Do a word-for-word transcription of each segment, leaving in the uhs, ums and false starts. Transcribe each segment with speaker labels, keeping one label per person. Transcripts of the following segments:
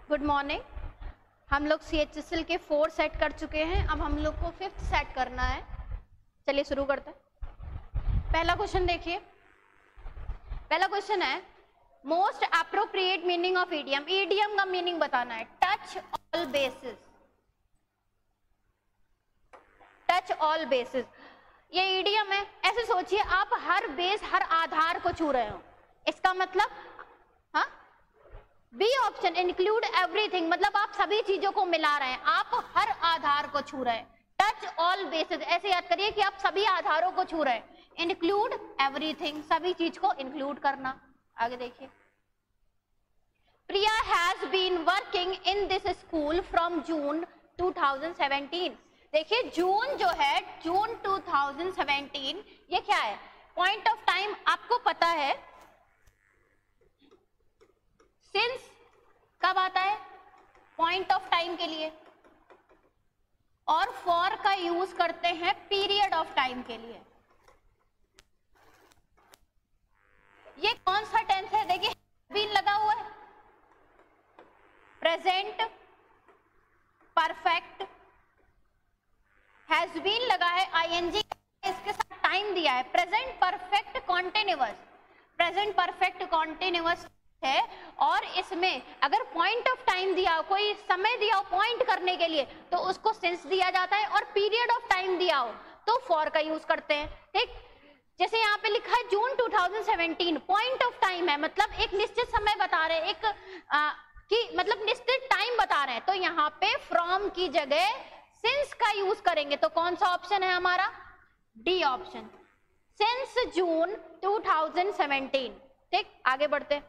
Speaker 1: Good morning. हम लोग C H S L के फोर सेट कर चुके हैं, अब हम लोग को फिफ्थ सेट करना है। चलिए शुरू करते हैं। पहला क्वेश्चन देखिए, पहला क्वेश्चन है most appropriate meaning of idiom. Idiom का मीनिंग बताना है। Touch all bases, touch all bases ये ईडियम है। ऐसे सोचिए आप हर बेस, हर आधार को छू रहे हो, इसका मतलब हाँ बी ऑप्शन इंक्लूड एवरीथिंग, मतलब आप सभी चीजों को मिला रहे हैं, आप हर आधार को छू रहे हैं। टच ऑल बेसिस, ऐसे याद करिए कि आप सभी आधारों को छू रहे हैं। इंक्लूड एवरीथिंग, सभी चीज को इंक्लूड करना। आगे देखिए, Priya has been working in this school from June two thousand seventeen. देखिए जून जो है, जून टू थाउजेंड सेवेंटीन, ये क्या है? पॉइंट ऑफ टाइम आपको पता है। सिंस कब आता है? पॉइंट ऑफ टाइम के लिए। और फॉर का यूज करते हैं पीरियड ऑफ टाइम के लिए। ये कौन सा टेंस है? देखिए बीन लगा हुआ है, प्रेजेंट परफेक्ट, हैज बीन लगा है, आईएनजी इसके साथ टाइम दिया है। Present perfect continuous, present perfect continuous है। और इसमें अगर पॉइंट ऑफ टाइम दिया हो, कोई समय दिया हो पॉइंट करने के लिए, तो उसको सिंस दिया जाता है। और पीरियड ऑफ टाइम दिया हो तो फॉर का यूज करते हैं। ठीक, जैसे यहाँ पे लिखा है June two thousand seventeen, point of time है, मतलब एक निश्चित समय बता रहे हैं, एक आ, कि मतलब निश्चित टाइम बता रहे हैं, तो यहाँ पे फ्रॉम की जगह सिंस का यूज करेंगे। तो कौन सा ऑप्शन है हमारा? D option, since June two thousand seventeen. ठीक, आगे बढ़ते।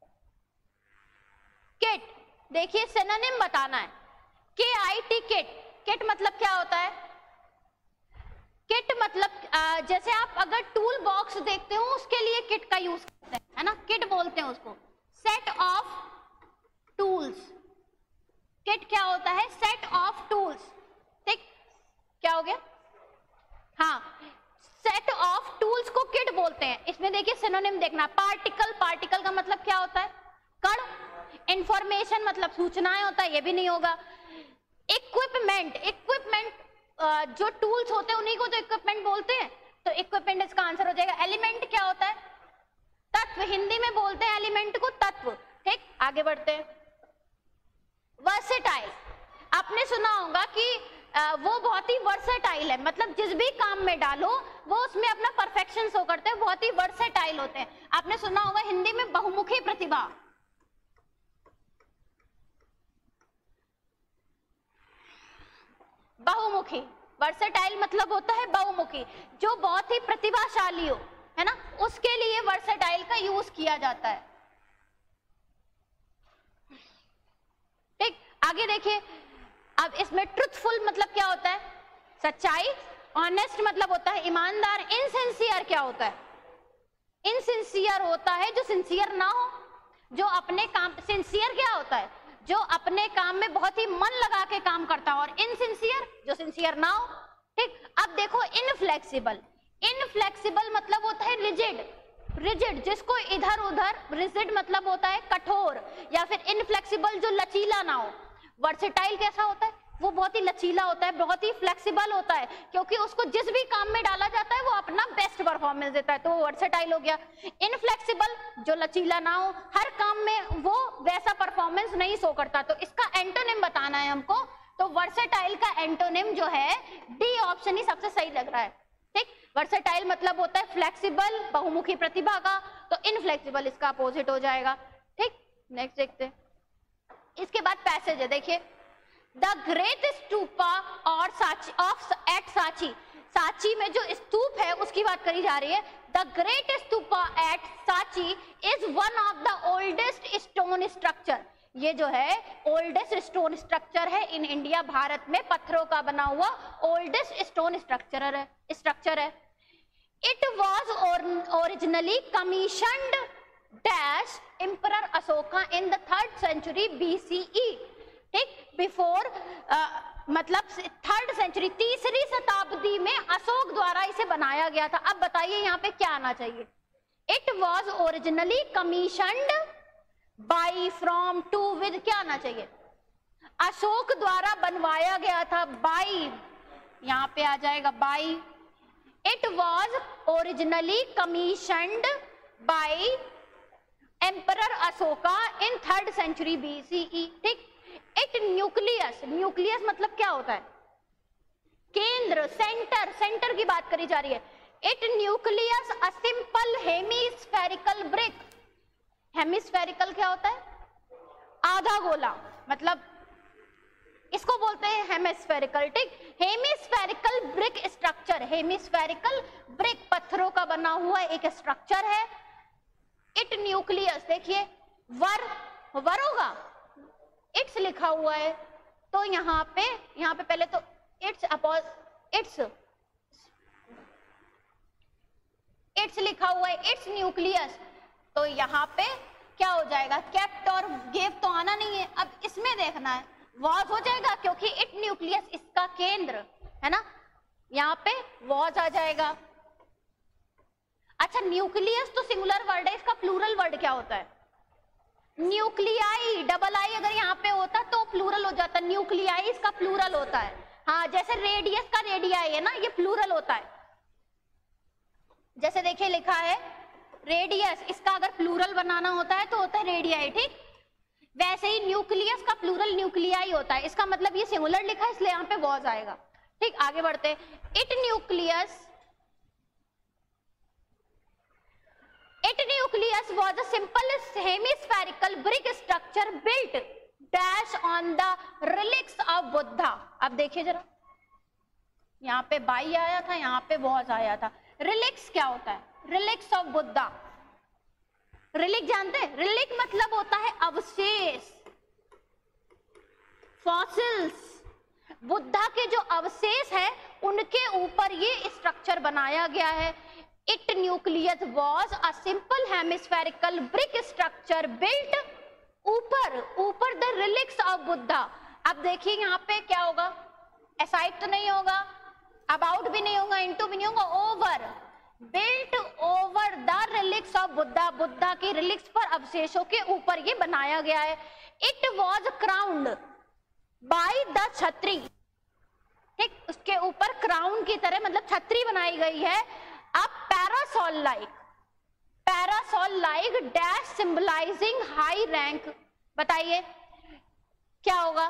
Speaker 1: किट, देखिए सिनोनिम बताना है। के आई टी किट, किट मतलब क्या होता है? किट मतलब आ, जैसे आप अगर टूल बॉक्स देखते हो उसके लिए किट का यूज करते हैं, है ना, किट बोलते हैं उसको। सेट ऑफ टूल्स, किट क्या होता है? Set of tools. ठीक, क्या हो गया? हाँ, सेट ऑफ टूल्स को किट बोलते हैं। इसमें देखिए सिनोनिम देखना। पार्टिकल, पार्टिकल का मतलब क्या होता है? कण। इंफॉर्मेशन मतलब सूचनाएं होता है, ये भी नहीं होगा। इक्विपमेंट, इक्विपमेंट जो टूल्स होते हैं उन्हीं को तो इक्विपमेंट बोलते हैं, तो इक्विपमेंट इसका आंसर हो जाएगा। एलिमेंट क्या होता है? तत्व, हिंदी में बोलते हैं एलिमेंट को तत्व। ठीक, आगे बढ़ते हैं। वर्सेटाइल, आपने सुना होगा कि वो बहुत ही वर्सेटाइल है, मतलब जिस भी काम में डालो वो उसमें अपना परफेक्शन शो करते हैं, बहुत ही वर्सेटाइल होते हैं। आपने सुना होगा हिंदी में बहुमुखी प्रतिभा। बहुमुखी, वर्सेटाइल मतलब होता है बहुमुखी, जो बहुत ही प्रतिभाशाली हो, है ना, उसके लिए वर्सेटाइल का यूज किया जाता है। ठीक, आगे देखिए। अब इसमें ट्रुथफुल मतलब क्या होता है? सच्चाई। ऑनेस्ट मतलब होता है ईमानदार। इनसिंसियर क्या होता है? इनसिंसियर होता है जो सिंसियर ना हो, जो अपने काम। सिंसियर क्या होता है? जो अपने काम में बहुत ही मन लगा के काम करता हो। और इनसिंसियर जो सिंसियर ना हो। ठीक, अब देखो इनफ्लेक्सिबल, इनफ्लेक्सिबल मतलब होता है रिजिड, रिजिड जिसको इधर उधर, रिजिड मतलब होता है कठोर, या फिर इनफ्लेक्सिबल जो लचीला ना हो। वर्सेटाइल कैसा होता है? वो बहुत ही लचीला होता है, बहुत ही फ्लेक्सिबल होता है, क्योंकि उसको जिस भी काम में डाला जाता है वो अपना बेस्ट परफॉर्मेंस देता है, तो वो वर्सेटाइल हो गया। इनफ्लेक्सिबल जो लचीला ना हो, हर काम में वो वैसा परफॉर्मेंस नहीं शो करता, तो इसका एंटोनिम बताना है हमको। तो वर्सेटाइल का एंटोनिम जो है डी ऑप्शन ही सबसे सही लग रहा है। ठीक, वर्सेटाइल मतलब होता है फ्लेक्सिबल, बहुमुखी प्रतिभा का, तो इनफ्लेक्सिबल इसका अपोजिट हो जाएगा। ठीक, नेक्स्ट देखते हैं। इसके बाद पैसेज है, देखिए। द ग्रेट स्तूपा और साची ऑफ एट साची, साची में जो स्तूप है उसकी बात करी जा रही है। द ग्रेट स्तूपा एट साची is one of the oldest stone structure, ये जो है ओल्डेस्ट स्टोन स्ट्रक्चर है इन इंडिया, भारत में पत्थरों का बना हुआ ओल्डेस्ट स्टोन स्ट्रक्चर है स्ट्रक्चर है it was originally commissioned dash emperor Ashoka in the third century BCE. ठीक, बिफोर मतलब थर्ड सेंचुरी, तीसरी शताब्दी में अशोक द्वारा इसे बनाया गया था। अब बताइए यहाँ पे क्या आना चाहिए? It was originally commissioned by, from, to, with क्या आना चाहिए? अशोक द्वारा बनवाया गया था, बाई, यहां पे आ जाएगा by. It was originally commissioned by emperor Ashoka in third century BCE. ठीक। इट न्यूक्लियस, न्यूक्लियस मतलब क्या होता है? केंद्र, सेंटर, सेंटर की बात करी जा रही है। It nucleus a simple hemispherical brick. Hemispherical क्या होता है? आधा गोला, मतलब इसको बोलते हैं हेमिस्फेरिकल। ठीक। Hemispherical brick structure, hemispherical brick पत्थरों का बना हुआ एक स्ट्रक्चर है। इट न्यूक्लियस, देखिए वर, वर होगा, इट्स लिखा हुआ है, तो यहाँ पे यहाँ पे पहले तो इट्स अपॉज इट्स इट्स लिखा हुआ है, इट्स न्यूक्लियस, तो यहाँ पे क्या हो जाएगा? केप्ट और गेव तो आना नहीं है, अब इसमें देखना है, वॉज हो जाएगा क्योंकि इट न्यूक्लियस इसका केंद्र है ना, यहाँ पे वॉज आ जाएगा। अच्छा, न्यूक्लियस तो सिंगुलर वर्ड है, इसका प्लूरल वर्ड क्या होता है? न्यूक्लियाई, डबल आई अगर यहाँ पे होता तो प्लूरल हो जाता, न्यूक्लियाई इसका प्लूरल होता है। हाँ, जैसे रेडियस का रेडियाई है ना, ये प्लूरल होता है। जैसे देखिए लिखा है रेडियस, इसका अगर प्लूरल बनाना होता है तो होता है रेडियाई। ठीक। वैसे ही न्यूक्लियस का प्लूरल न्यूक्लियाई होता है, इसका मतलब ये सिंगुलर लिखा है इसलिए यहाँ पे वॉज आएगा। ठीक, आगे बढ़ते हैं। It nucleus It nucleus was a simple hemispherical brick structure built dash on the relics of Buddha। अब देखिए जरा, यहाँ पे बाई आया था, यहाँ पे वॉज आया था। रिलिक्स क्या होता है? Relics of Buddha. रिलिक जानते हैं? रिलिक मतलब होता है अवशेष, फॉसिल्स। बुद्धा के जो अवशेष है उनके ऊपर ये स्ट्रक्चर बनाया गया है। It nucleus was a simple hemispherical brick structure built ऊपर ऊपर the relics of Buddha। अब देखिए यहाँ पे क्या होगा? aside तो नहीं होगा, about भी नहीं होगा, into भी नहीं होगा, over, built over the relics of Buddha। Buddha की relics पर, अवशेषों के ऊपर ये बनाया गया है। It was crowned by the छतरी। ठीक, उसके ऊपर क्राउन की तरह मतलब छतरी बनाई गई है। अब parasol like, parasol like dash symbolising high rank. बताइए क्या होगा?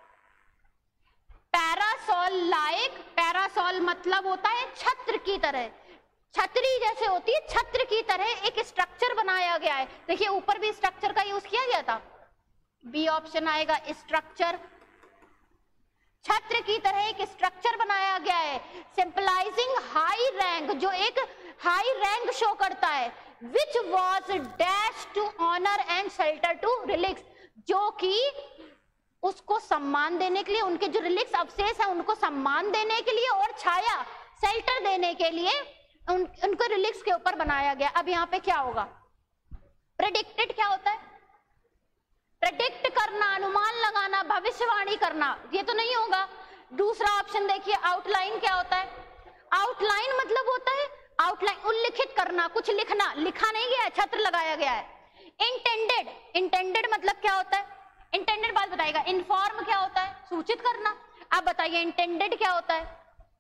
Speaker 1: पैरासोल लाइक, पैरासोल मतलब होता है छत्र की तरह, छतरी जैसे होती है, छत्र की तरह एक स्ट्रक्चर बनाया गया है। देखिए ऊपर भी स्ट्रक्चर का यूज किया गया था, बी ऑप्शन आएगा स्ट्रक्चर। छत्र की तरह एक स्ट्रक्चर बनाया गया है, सिंपलाइजिंग हाई रैंक, जो एक हाई रैंक शो करता है। Which was dash to honour and shelter to relics, जो कि उसको सम्मान देने के लिए, उनके जो रिलिक्स अवशेष है उनको सम्मान देने के लिए और छाया, शेल्टर देने के लिए उन, उनको रिलिक्स के ऊपर बनाया गया। अब यहाँ पे क्या होगा? प्रेडिक्टेड क्या होता है? प्रेडिक्ट करना, अनुमान लगाना, भविष्यवाणी करना, ये तो नहीं होगा। दूसरा ऑप्शन देखिए, आउटलाइन क्या होता है? आउटलाइन मतलब होता है आउटलाइन, उल्लिखित करना, कुछ लिखना, लिखा नहीं गया है, छत्र लगाया गया है। इंटेंडेड, इंटेंडेड मतलब क्या होता है? इंटेंडेड बात बताएगा। इन्फॉर्म क्या होता है? सूचित करना। आप बताइए इंटेंडेड क्या होता है?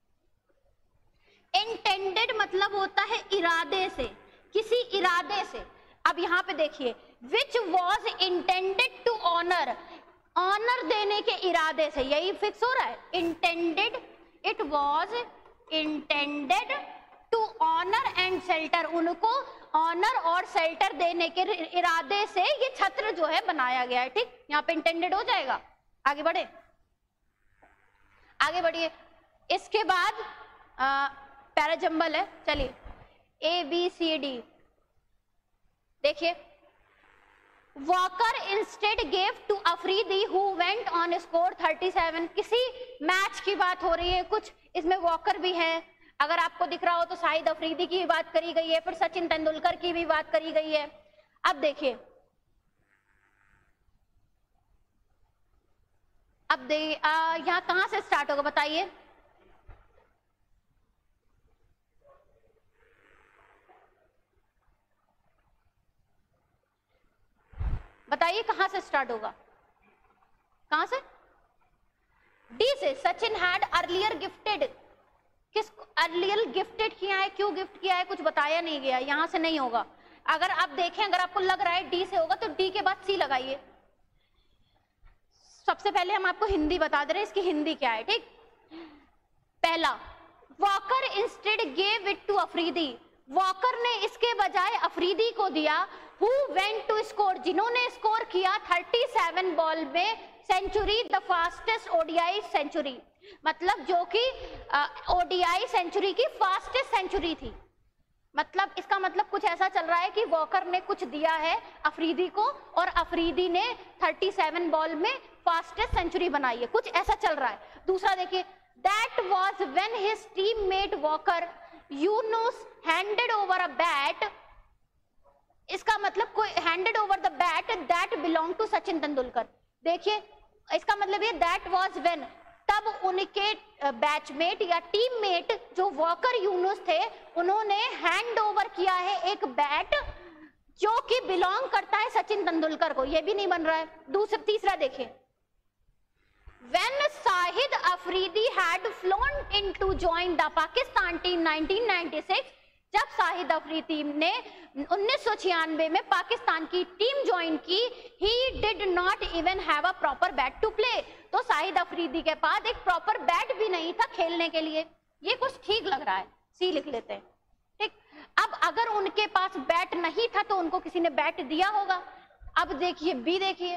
Speaker 1: इंटेंडेड मतलब होता है इरादे से, किसी इरादे से। अब यहाँ पे देखिए, which was intended to honour, honour देने के इरादे से, यही फिक्स हो रहा है। Intended, it was intended to honour and shelter, उनको ऑनर और शेल्टर देने के इरादे से ये छत्र जो है बनाया गया है। ठीक, यहाँ पे इंटेंडेड हो जाएगा। आगे बढ़े, आगे बढ़िए। इसके बाद पैराजंबल है, चलिए ए बी सी डी देखिए। Waqar instead gave to Afridi who went on score thirty seven. किसी मैच की बात हो रही है, कुछ इसमें वॉकर भी है, अगर आपको दिख रहा हो तो शाहिद अफरीदी की भी बात करी गई है, फिर सचिन तेंदुलकर की भी बात करी गई है। अब देखिए, अब दे यहाँ कहां से स्टार्ट होगा बताइए? बताइए कहां से स्टार्ट होगा, कहां से? डी से। सचिन हैड अर्लियर गिफ्टेड, किस अर्लियर गिफ्टेड किया है, क्यों गिफ्ट किया है, कुछ बताया नहीं गया, यहां से नहीं होगा। अगर आप देखें, अगर आपको लग रहा है डी से होगा तो डी के बाद सी लगाइए। सबसे पहले हम आपको हिंदी बता दे रहे हैं, इसकी हिंदी क्या है, ठीक। पहला, Waqar instead gave it to Afridi, Waqar ने इसके बजाय अफरीदी को दिया। हु वेंट टू स्कोर, जिन्होंने स्कोर किया सैंतीस बॉल में century, the fastest ODI century, मतलब जो कि ओडीआई सेंचुरी की फास्टेस्ट सेंचुरी थी। मतलब इसका मतलब कुछ ऐसा चल रहा है कि वॉकर ने कुछ दिया है अफरीदी को और अफरीदी ने सैंतीस बॉल में फास्टेस्ट सेंचुरी बनाई है, कुछ ऐसा चल रहा है। दूसरा देखिए, that was when his teammate Waqar Younis handed over a bat, इसका मतलब कोई handed over the bat that belong to Sachin Tendulkar. देखिए इसका मतलब ये दैट वाज व्हेन, तब उनके बैचमेट या टीममेट जो वॉकर यूनुस थे उन्होंने हैंड ओवर किया है एक बैट जो कि बिलोंग करता है सचिन तेंदुलकर को, ये भी नहीं बन रहा है। दूसरा तीसरा देखिए, When Shahid Afridi had flown in to join the Pakistan team nineteen ninety six, जब शाहिद अफरीदी ने उन्नीस सौ छियानवे में पाकिस्तान की टीम ज्वाइन की, he did not even have a proper bat to play, तो शाहिद अफरीदी के पास एक प्रॉपर बैट भी नहीं था खेलने के लिए। ये कुछ ठीक लग रहा है, सी लिख लेते हैं, ठीक। अब अगर उनके पास बैट नहीं था तो उनको किसी ने बैट दिया होगा। अब देखिए बी, देखिए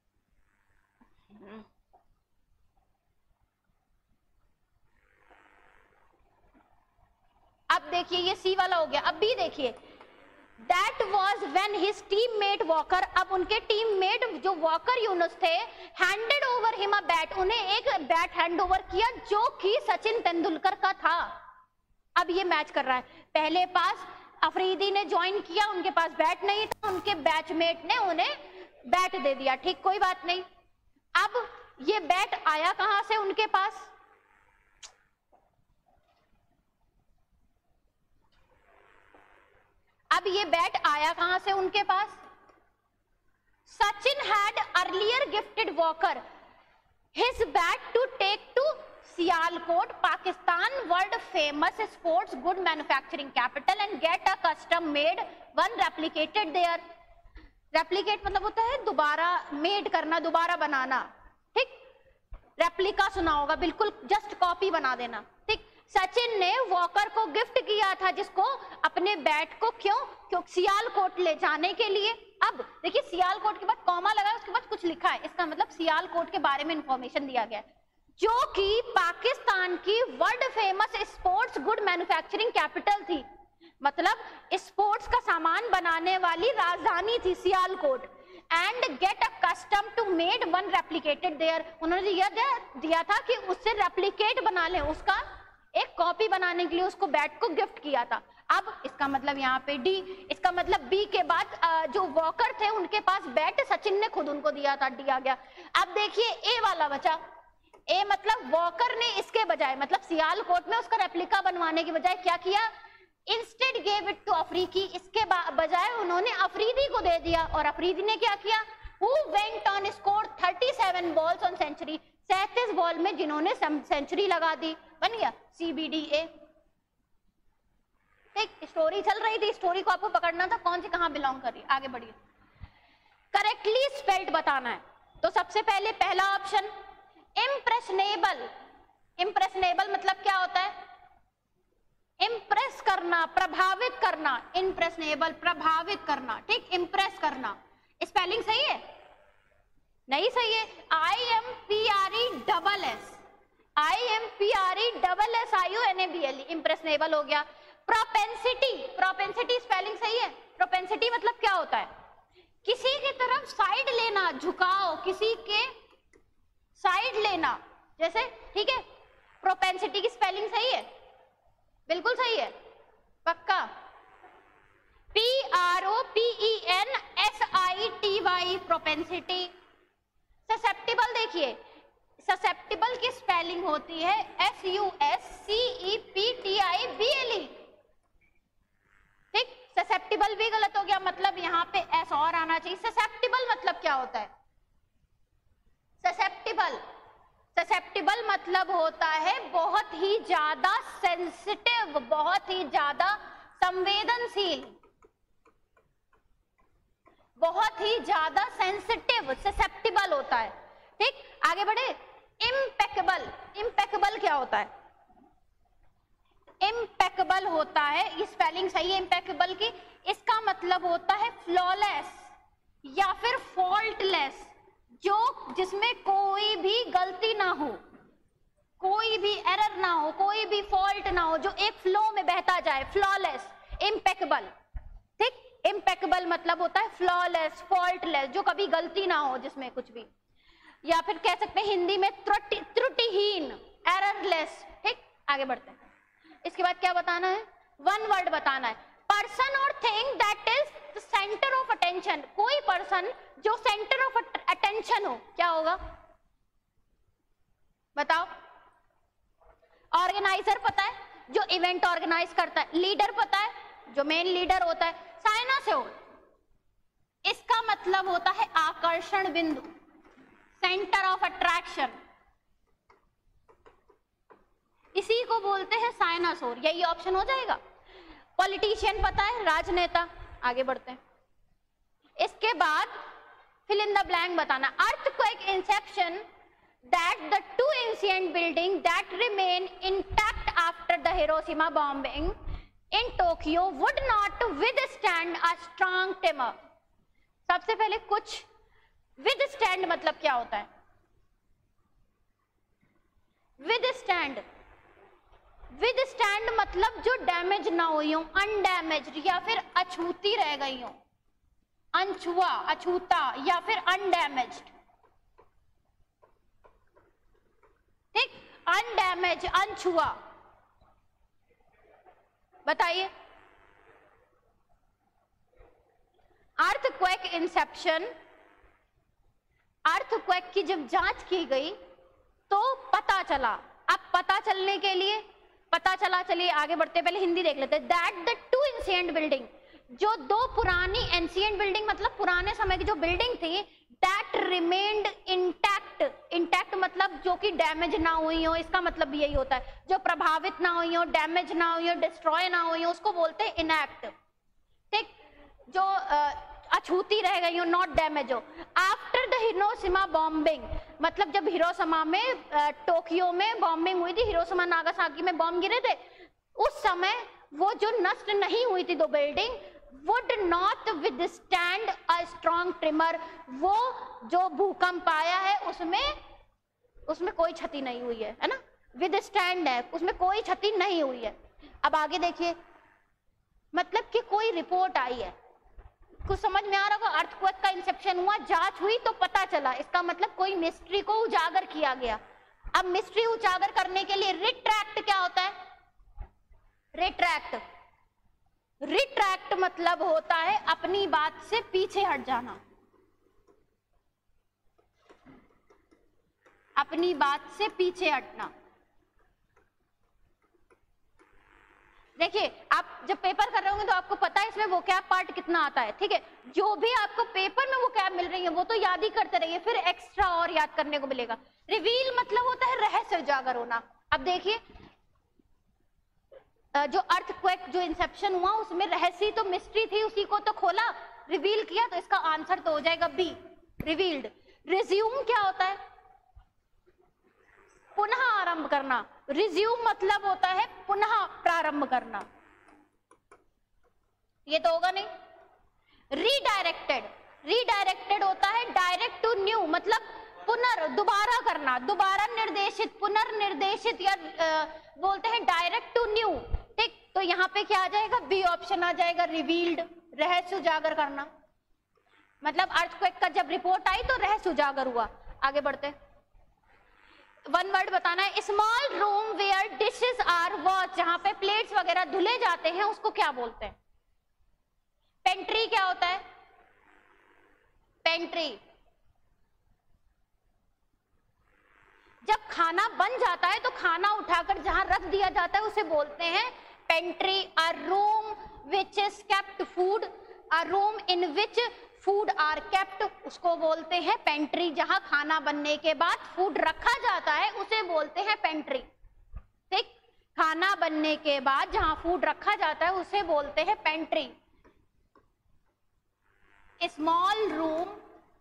Speaker 1: अब देखिए ये सी वाला हो गया। अब बी देखिए, that was when his teammate Waqar, अब उनके टीममेट जो वॉकर यूनुस थे, handed over him a bat, उन्हें एक बैट हैंड ओवर किया जो कि सचिन तेंदुलकर का था। अब ये मैच कर रहा है, पहले पास अफरीदी ने ज्वाइन किया, उनके पास बैट नहीं था, उनके बैचमेट ने उन्हें बैट दे दिया, ठीक, कोई बात नहीं। अब ये बैट आया कहां से उनके पास, अब ये बैट आया कहां से उनके पास, Sachin had earlier gifted Waqar his bat to take to Sialkot, Pakistan, world famous sports good manufacturing capital, and get a custom made one replicated there. Replicate मतलब होता है दोबारा मेड करना, दोबारा बनाना, ठीक। रेप्लिका सुना होगा, बिल्कुल जस्ट कॉपी बना देना, ठीक। सचिन ने वॉकर को गिफ्ट किया था, जिसको अपने बैट को, क्यों, क्यों सियालकोट ले जाने के लिए। अब देखिए सियालकोट के बाद कॉमा लगा है, उसके बाद कुछ लिखा है, इसका मतलब सियालकोट के बारे में इंफॉर्मेशन दिया गया है, जो कि पाकिस्तान की world famous sports good manufacturing capital थी, मतलब स्पोर्ट्स का सामान बनाने वाली राजधानी थी Sialkot. And get a custom to made one replicated there, उन्होंने दिया, दिया था कि उससे रेप्लिकेट बना ले, उसका एक कॉपी बनाने के लिए उसको बैट को गिफ्ट किया था। अब इसका मतलब यहाँ पे डी, इसका मतलब बी के बाद जो वॉकर थे उनके पास बैट सचिन ने खुद उनको दिया था, डी आ गया। अब देखिए ए वाला बचा, ए मतलब वॉकर ने इसके बजाय, मतलब सियालकोट में उसका रेप्लिका बनवाने के बजाय क्या किया, instead gave it to Afridi, इसके बजाय उन्होंने अफरीदी को दे दिया। और अफरीदी ने क्या किया, who went on score thirty seven balls on century, सैंतीस बॉल में जिन्होंने सेंचुरी लगा दी, बन गया सी बी डी ए। एक स्टोरी चल रही थी, स्टोरी को आपको पकड़ना था कौन सी कहां बिलोंग कर रही है, आगे बढ़िए। करेक्टली स्पेल्ड बताना है, तो सबसे पहले पहला ऑप्शन इम्प्रेशनेबल, इम्प्रेशनेबल मतलब क्या होता है, इम्प्रेस करना, प्रभावित करना, इम्प्रेशनेबल प्रभावित करना, ठीक, इम्प्रेस करना। स्पेलिंग सही है, नहीं सही है, I M P R E double S, I M P R E double S I U N A B L E, impressionable हो गया। प्रोपेंसिटी, प्रोपेंसिटी स्पेलिंग सही है, प्रोपेंसिटी मतलब क्या होता है, किसी की तरफ साइड लेना, झुकाव, किसी के साइड लेना, जैसे, ठीक है, प्रोपेंसिटी की स्पेलिंग सही है, बिल्कुल सही है, पक्का, P R O P E N S I T Y, propensity. Susceptible देखिए, ससेप्टिबल की स्पेलिंग होती है S U S C E P T I B L E, ठीक, ससेप्टिबल भी गलत हो गया, मतलब यहाँ पे एस और आना चाहिए। ससेप्टिबल मतलब क्या होता है? ससेप्टिबल। ससेप्टिबल मतलब होता है बहुत ही ज्यादा सेंसिटिव, बहुत ही ज्यादा संवेदनशील, बहुत ही ज्यादा सेंसिटिव, ससेप्टिबल होता है। ठीक, आगे बढ़े। इम्पेकेबल। इम्पेकेबल क्या होता है? इम्पेकेबल होता है, ये स्पेलिंग सही है इम्पेकेबल की, इसका मतलब होता है फ्लॉलेस या फिर फॉल्टलेस, जो जिसमें कोई भी गलती ना हो, कोई भी एरर ना हो, कोई भी फॉल्ट ना हो, जो एक फ्लो में बहता जाए, फ्लॉलेस, इम्पेकेबल। ठीक, इम्पेकेबल मतलब होता है फ्लॉलेस, फॉल्टलेस, जो कभी गलती ना हो जिसमें कुछ भी, या फिर कह सकते हैं हिंदी में त्रुटि त्रुटिहीन, एररलेस। ठीक, आगे बढ़ते हैं। इसके बाद क्या बताना है? वन वर्ड बताना है। पर्सन और thing that is centre of attention. कोई पर्सन जो सेंटर ऑफ अटेंशन हो, क्या होगा? बताओ। ऑर्गेनाइजर पता है, जो इवेंट ऑर्गेनाइज करता है। लीडर पता है, जो मेन लीडर होता है। साइनोसॉइड, इसका मतलब होता है आकर्षण बिंदु, सेंटर ऑफ अट्रैक्शन, इसी को बोलते हैं साइनोसॉइड। यही ऑप्शन हो जाएगा। पॉलिटिशियन पता है, राजनेता। आगे बढ़ते हैं। इसके बाद फिल इन द ब्लैंक बताना। Earthquake inception that the two ancient buildings that remain intact after the Hiroshima bombing in Tokyo would not withstand a strong tremor। सबसे पहले कुछ withstand मतलब क्या होता है? withstand withstand मतलब जो डैमेज ना हुई हो, अनडैमेज्ड या फिर अछूती रह गई हो, अनछुआ, अछूता या फिर अनडैमेज्ड। ठीक, अनडैमेज, अनछुआ। बताइए। अर्थक्वेक इंसेप्शन, अर्थक्वेक की जब जांच की गई तो पता चला, अब पता चलने के लिए पता चला, चलिए आगे बढ़ते, पहले हिंदी देख लेते हैं। That the two ancient building, जो दो पुरानी एंशिएंट बिल्डिंग मतलब पुराने समय की जो बिल्डिंग थी, दैट रिमेन्ड इंटैक्ट। इंटैक्ट मतलब जो कि डैमेज ना हुई हो, इसका मतलब भी यही होता है, जो प्रभावित ना हुई हो, डैमेज ना हुई हो, डिस्ट्रॉय ना हुई हो, उसको बोलते हैं इनएक्ट। ठीक, जो अछूती रह गई हो, नॉट डैमेज हो। आफ्टर द हिरोशिमा बॉम्बिंग मतलब जब हिरोशिमा में, टोक्यो में बॉम्बिंग हुई थी, हिरोशिमा नागासाकी में बॉम्ब गिरे थे, उस समय वो जो नष्ट नहीं हुई थी दो building, would not withstand a strong tremor, वो जो भूकंप आया है उसमें उसमें कोई क्षति नहीं हुई है, है ना? withstand है, उसमें कोई क्षति नहीं हुई है। अब आगे देखिए, मतलब कि कोई रिपोर्ट आई है, कुछ समझ में आ रहा होगा। अर्थक्वेक का इंसेप्शन हुआ, जांच हुई तो पता चला, इसका मतलब कोई मिस्ट्री को उजागर किया गया। अब मिस्ट्री उजागर करने के लिए रिट्रैक्ट क्या होता है? रिट्रैक्ट रिट्रैक्ट मतलब होता है अपनी बात से पीछे हट जाना, अपनी बात से पीछे हटना। देखिए, आप जब पेपर कर रहे होंगे तो आपको पता है इसमें वोकैब पार्ट कितना आता है। ठीक है, जो भी आपको पेपर में वोकैब मिल रही है वो तो याद ही करते रहिए, फिर एक्स्ट्रा और याद करने को मिलेगा। रिवील मतलब होता है रहस्य उजागर होना। अब देखिए, जो अर्थक्वेक जो इंसेप्शन हुआ उसमें रहस्य तो मिस्ट्री थी, उसी को तो खोला, रिवील किया, तो इसका आंसर तो हो जाएगा बी, रिवील्ड। रिज्यूम क्या होता है? पुनः आरंभ करना। रिज्यूम मतलब होता है पुनः प्रारंभ करना, ये तो होगा नहीं। रीडायरेक्टेड, रीडायरेक्टेड होता है डायरेक्ट टू न्यू, मतलब पुनर् दोबारा करना, दोबारा निर्देशित, पुनर्निर्देशित, या आ, बोलते हैं डायरेक्ट टू न्यू। ठीक, तो यहाँ पे क्या आ जाएगा? बी ऑप्शन आ जाएगा, रिवील्ड, रहस्य उजागर करना। मतलब अर्थक्वेक का जब रिपोर्ट आई तो रहस्य उजागर हुआ। आगे बढ़ते, वन वर्ड बताना है। Small room where dishes are wash, जहां पे प्लेट्स वगैरह धुले जाते हैं उसको क्या बोलते हैं? पेंट्री क्या होता है? पेंट्री। जब खाना बन जाता है तो खाना उठाकर जहां रख दिया जाता है उसे बोलते हैं pantry. A room which is kept food, a room in which food are kept, उसको बोलते हैं पेंट्री। जहां खाना बनने के बाद फूड रखा जाता है उसे बोलते हैं पेंट्री। ठीक, खाना बनने के बाद जहां फूड रखा जाता है उसे बोलते हैं pantry. Small room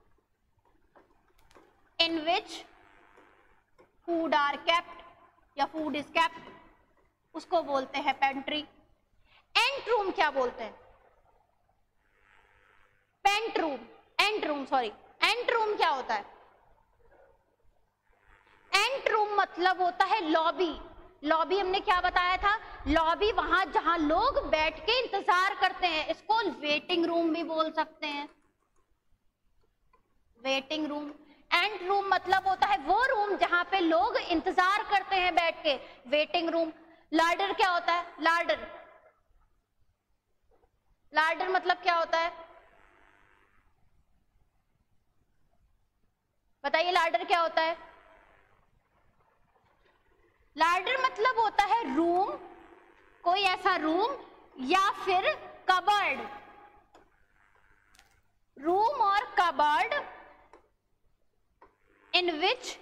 Speaker 1: in which food are kept या फूड इज केप्ट, उसको बोलते हैं पेंट्री। एंट रूम क्या बोलते हैं? Pant room, anteroom sorry anteroom क्या होता है? एंट रूम मतलब होता है लॉबी। लॉबी हमने क्या बताया था? लॉबी वहां जहां लोग बैठ के इंतजार करते हैं, इसको वेटिंग रूम भी बोल सकते हैं, वेटिंग रूम। एंट रूम मतलब होता है वो रूम जहां पे लोग इंतजार करते हैं बैठ के, वेटिंग रूम। लार्डर क्या होता है? लार्डर लार्डर मतलब क्या होता है? बताइए, लार्डर क्या होता है? लार्डर मतलब होता है रूम, कोई ऐसा रूम या फिर कबर्ड, रूम और cupboard in which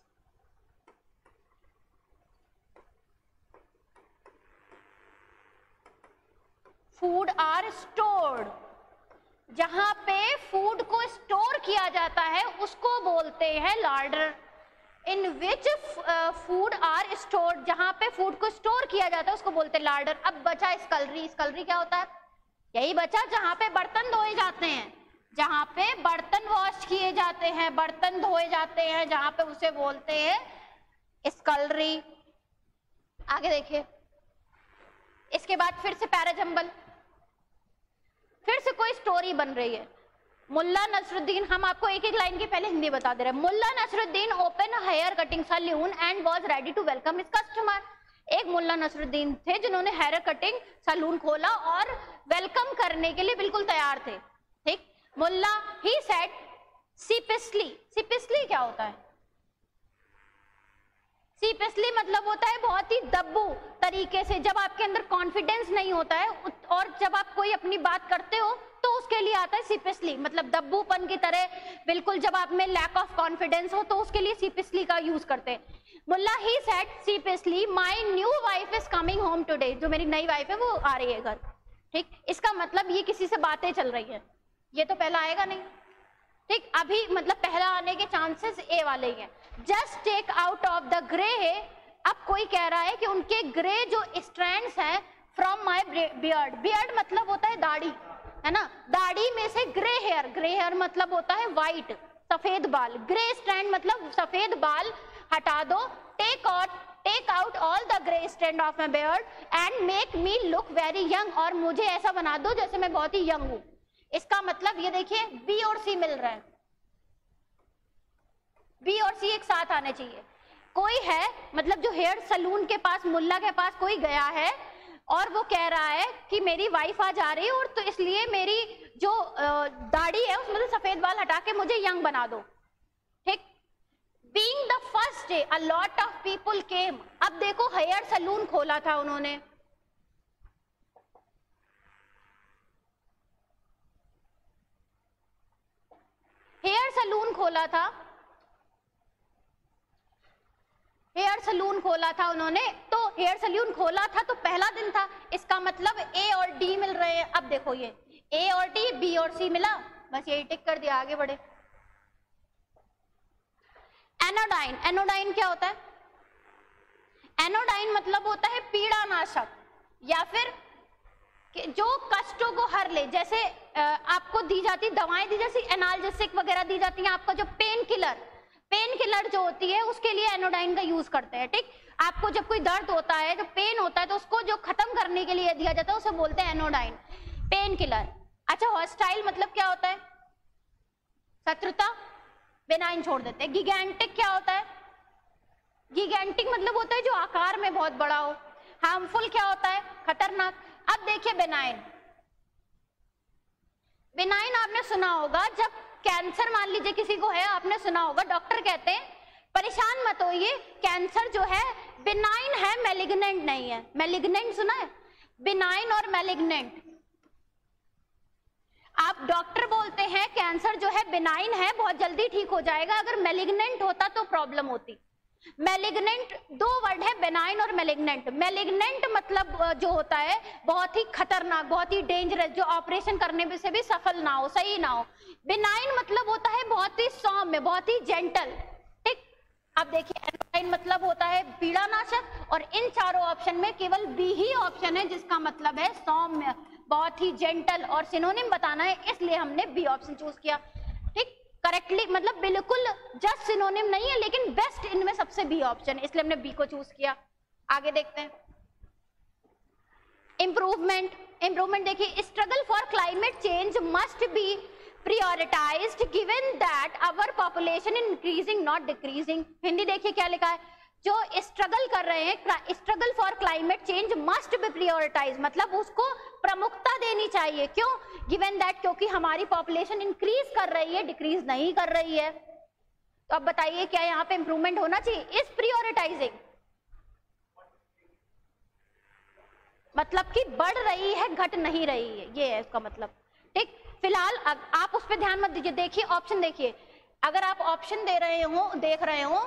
Speaker 1: food are stored, जहां पे फूड को स्टोर किया जाता है उसको बोलते हैं larder. In which food are stored, जहां पे फूड को स्टोर किया जाता है उसको बोलते हैं लार्डर। अब बचा स्कलरी। स्कलरी क्या होता है? यही बचा जहां पे बर्तन धोए जाते हैं, जहां पे बर्तन वॉश किए जाते हैं, बर्तन धोए जाते हैं, जहां पे उसे बोलते हैं स्कलरी। आगे देखिए, इसके बाद फिर से पैराजंबल, फिर से कोई स्टोरी बन रही है। मुल्ला नसरुद्दीन, हम आपको एक एक लाइन की पहले हिंदी बता दे रहे हैं। Mulla Nasruddin open hair cutting salon and was ready to welcome his customer. एक मुल्ला नसरुद्दीन थे जिन्होंने हेयर कटिंग सैलून खोला और वेलकम करने के लिए बिल्कुल तैयार थे। ठीक, मुल्ला ही सेड सीपिसली। सीपिसली क्या होता है? सीपिसली मतलब होता है बहुत ही दब्बू तरीके से, जब आपके अंदर कॉन्फिडेंस नहीं होता है और जब आप कोई अपनी बात करते हो तो उसके लिए आता है सीपिसली, मतलब दब्बूपन की तरह, बिल्कुल जब आप में लैक ऑफ कॉन्फिडेंस हो तो उसके लिए सीपिसली का यूज करते हैं। Mulla he said sheepishly my new wife is coming home today, जो मेरी नई वाइफ है वो आ रही है घर। ठीक, इसका मतलब ये किसी से बातें चल रही है, ये तो पहला आएगा नहीं। ठीक, अभी मतलब पहला आने के चांसेस ए वाले ही हैं। Just take out of the grey है, अब कोई कह रहा है कि उनके ग्रे जो स्ट्रैंड्स हैं फ्रॉम माय बियर्ड। बियर्ड मतलब होता है दाढ़ी, है ना, दाढ़ी में से ग्रे हेयर, ग्रे हेयर मतलब होता है व्हाइट, सफेद बाल, ग्रे स्ट्रैंड मतलब सफेद बाल हटा दो। Take out take out all the grey strand of my beard and make me look very young, और मुझे ऐसा बना दो जैसे मैं बहुत ही यंग हूं। इसका मतलब ये देखिए, बी और सी मिल रहा है, बी और सी एक साथ आने चाहिए। कोई है, मतलब जो हेयर सलून के पास, मुल्ला के पास कोई गया है और वो कह रहा है कि मेरी वाइफ आज आ रही है और तो इसलिए मेरी जो दाढ़ी है उसमें से सफेद बाल हटा के मुझे यंग बना दो। ठीक, being the first day a lot of people came. अब देखो, हेयर सलून खोला था उन्होंने, हेयर सलून खोला था हेयर सलून खोला था उन्होंने, तो हेयर सलून खोला था तो पहला दिन था, इसका मतलब ए और डी मिल रहे हैं। अब देखो, ये ए और डी, बी और सी मिला, बस यही टिक कर दिया, आगे बढ़े। एनोडाइन, एनोडाइन क्या होता है? एनोडाइन मतलब होता है पीड़ानाशक, या फिर जो कष्टों को हर ले, जैसे आपको दी जाती दवाएं दी, जैसे एनाल्जेसिक वगैरह दी जाती हैं, आपका जो पेन किलर, पेन किलर जो होती है उसके लिए एनोडाइन का यूज करते हैं। ठीक, आपको जब कोई दर्द होता है, जो पेन होता है, तो उसको जो खत्म करने के लिए दिया जाता है उसे बोलते हैं एनोडाइन, पेन किलर। अच्छा, हॉस्टाइल मतलब क्या होता है? शत्रुता, बेनाइन छोड़ देते हैं। गिगैंटिक क्या होता है? गिगैंटिक मतलब होता है जो आकार में बहुत बड़ा हो। हार्मफुल क्या होता है? खतरनाक। अब देखिए बेनाइन, बेनाइन आपने सुना होगा, जब कैंसर मान लीजिए किसी को है, आपने सुना होगा डॉक्टर कहते हैं परेशान मत होइए, कैंसर जो है बेनाइन है, मैलिग्नेंट नहीं है। मैलिग्नेंट सुना है? बेनाइन और मैलिग्नेंट। आप डॉक्टर बोलते हैं कैंसर जो है बिनाइन है, बहुत जल्दी ठीक हो जाएगा, अगर मेलिग्नेंट होता तो प्रॉब्लम होती। मेलिग्नेंट दो वर्ड है, बेनाइन और मेलिग्नेंट। मेलिग्नेंट मतलब जो होता है बहुत ही खतरनाक, बहुत ही डेंजरस, जो ऑपरेशन करने में से भी सफल ना हो, सही ना हो। बेनाइन मतलब होता है बहुत ही सौम्य, बहुत ही जेंटल। ठीक, अब देखिए एनोडाइन मतलब होता है पीड़ानाशक, और इन चारों ऑप्शन में केवल बी ही ऑप्शन है जिसका मतलब है सौम्य, बहुत ही जेंटल, और सिनोनिम बताना है इसलिए हमने बी ऑप्शन चूज किया। ठीक, करेक्टली मतलब बिल्कुल जस्ट सिनोनिम नहीं है, लेकिन बेस्ट इनमें सबसे बी ऑप्शन है, इसलिए हमने बी को चूज किया। आगे देखते हैं इंप्रूवमेंट। इंप्रूवमेंट देखिए, struggle for climate change must be prioritized given that our population increasing not decreasing। Hindi देखिए क्या लिखा है, जो स्ट्रगल कर रहे हैं, struggle for climate change must be prioritise, मतलब उसको प्रमुखता देनी चाहिए। क्यों? गिवन दैट, क्योंकि हमारी पॉपुलेशन इंक्रीज कर रही है, डिक्रीज नहीं कर रही है। तो अब बताइए क्या यहाँ पे इंप्रूवमेंट होना चाहिए? इस प्रायोरिटाइजिंग मतलब कि बढ़ रही है, घट नहीं रही है, ये है इसका मतलब। ठीक, फिलहाल आप उस पर ध्यान मत दीजिए। देखिए ऑप्शन देखिए, अगर आप ऑप्शन दे रहे हो, देख रहे हो,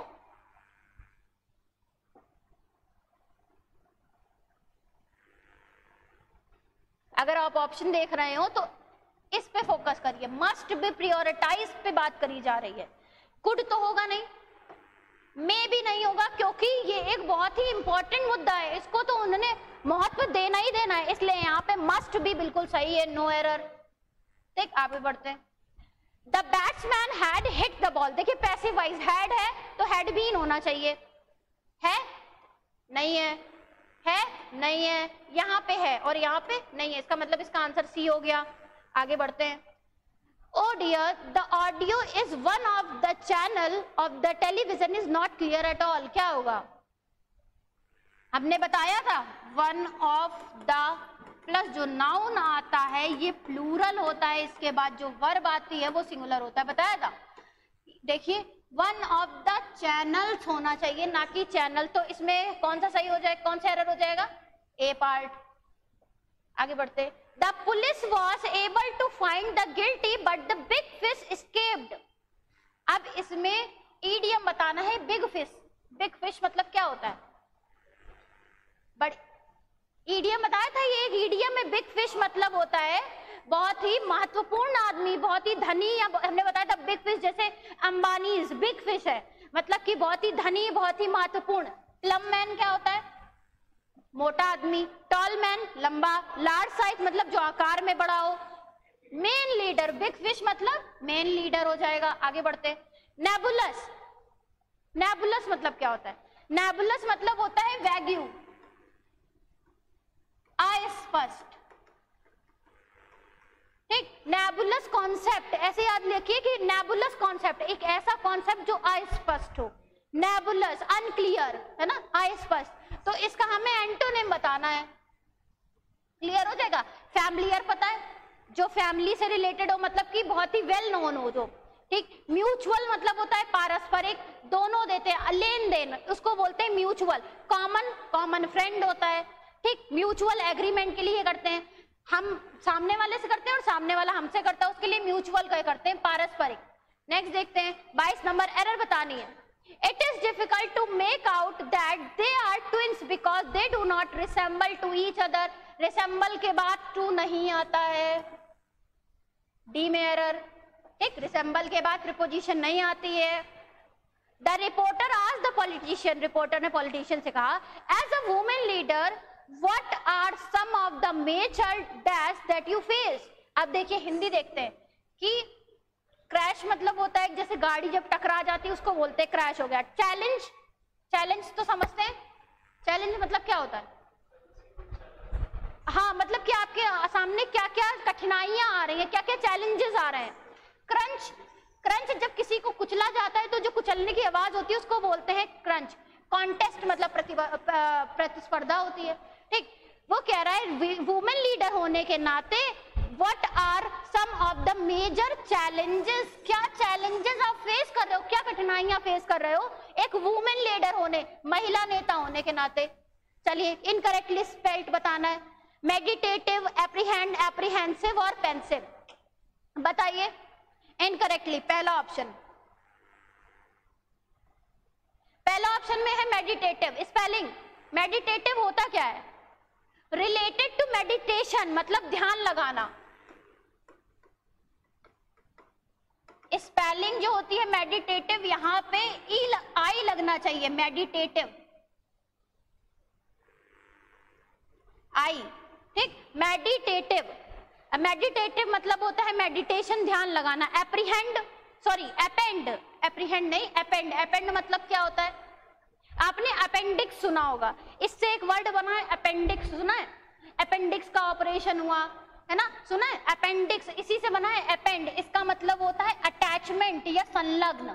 Speaker 1: अगर आप ऑप्शन देख रहे हो तो इस पे फोकस करिए। मस्ट बी प्रायोरिटाइज पे बात करी जा रही है। कुड तो होगा नहीं, मे भी नहीं होगा, क्योंकि ये एक बहुत ही इंपॉर्टेंट मुद्दा है, इसको तो उन्होंने महत्व देना ही देना है, इसलिए यहाँ पे मस्ट भी बिल्कुल सही है, नो एरर। ठीक, आगे बढ़ते हैं। The batsman had hit the ball. देखिए पैसिव वाइज हैड है तो हैड बीन होना चाहिए, है नहीं है, है नहीं है, यहाँ पे है और यहाँ पे नहीं है, इसका मतलब इसका आंसर सी हो गया। आगे बढ़ते हैं। Oh dear, the audio is one of the channel of the television is not clear at all। क्या होगा? हमने बताया था वन ऑफ द प्लस जो नाउन आता है ये प्लूरल होता है, इसके बाद जो वर्ब आती है वो सिंगुलर होता है, बताया था। देखिए वन ऑफ द चैनल्स होना चाहिए, ना कि चैनल। तो इसमें कौन सा सही हो जाएगा, कौन सा एरर हो जाएगा? A part. आगे बढ़ते। The police was able to find the guilty but the big fish escaped. अब इसमें ईडियम बताना है, बिग फिश। बिग फिश मतलब क्या होता है? बट ईडियम बताया था, ये एक ईडियम में बिग फिश मतलब होता है बहुत ही महत्वपूर्ण आदमी, बहुत ही धनी, या हमने बताया था बिग फिश जैसे अंबानी बिग फिश है, मतलब कि बहुत ही धनी, बहुत ही महत्वपूर्ण। प्लम मैन क्या होता है? मोटा आदमी। टॉल मैन लंबा। लार्ज साइज मतलब जो आकार में बड़ा हो। मेन लीडर, बिग फिश मतलब मेन लीडर हो जाएगा। आगे बढ़ते। नेबुलस। नेबुलस मतलब क्या होता है? नेबुलस मतलब होता है वैग्यू, अस्पष्ट। ठीक, नेबुलस कॉन्सेप्ट ऐसे याद रखिए कि नेबुलस कॉन्सेप्ट एक ऐसा कॉन्सेप्ट जो अस्पष्ट हो। नेबुलस अनक्लियर है ना, अस्पष्ट। तो इसका हमें एंटोनिम बताना है, क्लियर हो जाएगा। फैमिलियर पता है, जो फैमिली से रिलेटेड हो, मतलब कि बहुत ही वेल नोन हो जो। ठीक, म्यूचुअल मतलब होता है पारस्परिक, दोनों देते हैं, लेन देन, उसको बोलते हैं म्यूचुअल। कॉमन, कॉमन फ्रेंड होता है। ठीक, म्यूचुअल एग्रीमेंट के लिए करते हैं, हम सामने वाले से करते हैं और सामने वाला हमसे करता है, उसके लिए म्यूचुअल का करते हैं, पारस्परिक। नेक्स्ट देखते हैं, बाईस नंबर एरर बतानी है। It is difficult to make out that they are twins because they do not resemble to each other। resemble के बाद to नहीं आता है, डी में एरर। ठीक, resemble के बाद preposition नहीं आती है। The reporter asked the politician, reporter ने politician से कहा, as a woman leader what are some of the major dash that you face। अब देखिए हिंदी देखते हैं कि क्रैश मतलब होता है जैसे गाड़ी जब टकरा जाती है उसको बोलते हैं क्रैश हो गया। चैलेंज, चैलेंज तो समझते हैं, चैलेंज मतलब क्या होता है? हाँ, मतलब कि आपके सामने क्या क्या कठिनाइयां आ रही हैं, क्या क्या चैलेंजेस आ रहे हैं। क्रंच, क्रंच जब किसी को कुचला जाता है तो जो कुचलने की आवाज होती है उसको बोलते हैं क्रंच। कॉन्टेस्ट मतलब प्रतिस्पर्धा होती है। ठीक, वो कह रहा है वुमेन लीडर होने के नाते What are some of the major challenges? क्या challenges आप फेस कर रहे हो, क्या कठिनाइयां फेस कर रहे हो एक वुमेन लीडर होने, महिला नेता होने के नाते? चलिए इनकरेक्टली स्पेल्ड बताना है। मेडिटेटिव, एप्रीहेंड, एप्रीहेंसिव और पेंसिव। बताइए इनकरेक्टली। पहला ऑप्शन, पहला ऑप्शन में है मेडिटेटिव। स्पेलिंग मेडिटेटिव होता क्या है? रिलेटेड टू मेडिटेशन, मतलब ध्यान लगाना। स्पेलिंग जो होती है मेडिटेटिव, यहां पे ई आई लगना चाहिए, मेडिटेटिव आई, ठीक। मेडिटेटिव, मेडिटेटिव मतलब होता है मेडिटेशन, ध्यान लगाना। एप्रीहेंड, सॉरी एपेंड, एप्रीहेंड नहीं, एपेंड। एपेंड मतलब क्या होता है? आपने अपेंडिक्स सुना होगा, इससे एक वर्ड बना है अपेंडिक्स, सुना है? अपेंडिक्स का ऑपरेशन हुआ है ना, सुना है? अपेंडिक्स इसी से बना है अपेंड। इसका मतलब होता है अटैचमेंट या संलग्न,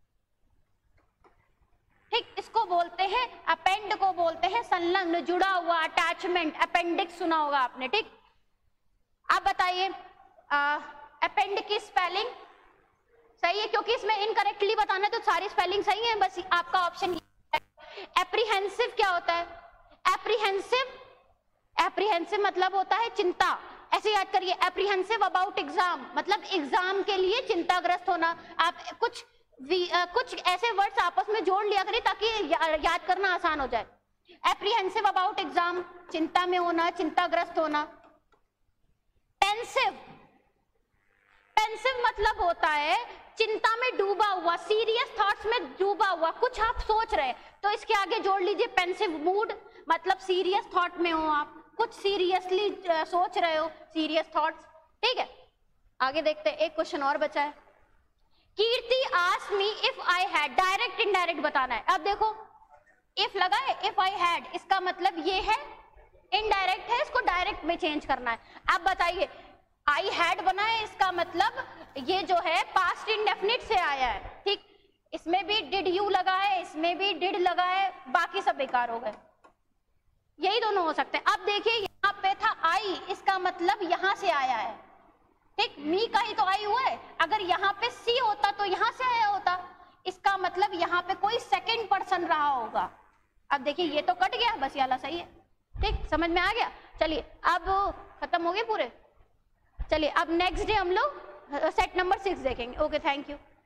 Speaker 1: ठीक। इसको बोलते हैं अपेंड, को बोलते हैं संलग्न, जुड़ा हुआ, अटैचमेंट। अपेंडिक्स सुना होगा आपने, ठीक। आप बताइए अपेंड की स्पेलिंग सही है, क्योंकि इसमें इनकरेक्टली बताना है तो सारी स्पेलिंग सही है, बस आपका ऑप्शन। एप्रीहेंसिव क्या होता है? एप्रीहेंसिव, एप्रीहेंसिव मतलब होता है चिंता। ऐसे याद करिए, एप्रीहेंसिव अबाउट एग्जाम, मतलब एग्जाम के लिए चिंताग्रस्त होना। आप कुछ वी, आ, कुछ ऐसे वर्ड्स आपस में जोड़ लिया करिए ताकि या, याद करना आसान हो जाए। एप्रीहेंसिव अबाउट एग्जाम, चिंता में होना, चिंताग्रस्त होना। पेंसिव, पेंसिव मतलब होता है चिंता में डूबा हुआ, सीरियस थॉट्स में डूबा हुआ, कुछ आप सोच रहे तो इसके आगे जोड़ लीजिए पेंसिव। मूड मतलब सीरियस थॉट में हो आप, कुछ सीरियसली सोच रहे हो, सीरियस थॉट्स, ठीक है। आगे देखते हैं, एक क्वेश्चन और बचा है। Kirti asked me if I had, direct indirect बताना है। अब देखो इफ लगा है, इफ आई हैड, इसका मतलब ये है इनडायरेक्ट है, इसको डायरेक्ट में चेंज करना है। अब बताइए आई हैड बना है, इसका मतलब ये जो है पास्ट इंडेफिनिट से आया है, ठीक। इसमें भी डिड यू लगा है, इसमें भी डिड लगा है, बाकी सब बेकार हो गए। यही दोनों हो सकते हैं। अब देखिए यहाँ पे था आई, इसका मतलब यहां से आया है, ठीक। मी का ही तो आई हुआ है, अगर यहाँ पे सी होता तो यहां से आया होता, इसका मतलब यहाँ पे कोई सेकंड पर्सन रहा होगा। अब देखिए ये तो कट गया, बस ये वाला सही है, ठीक। समझ में आ गया? चलिए अब खत्म हो गए पूरे। चलिए अब नेक्स्ट डे हम लोग सेट नंबर सिक्स देखेंगे। Okay, thank you.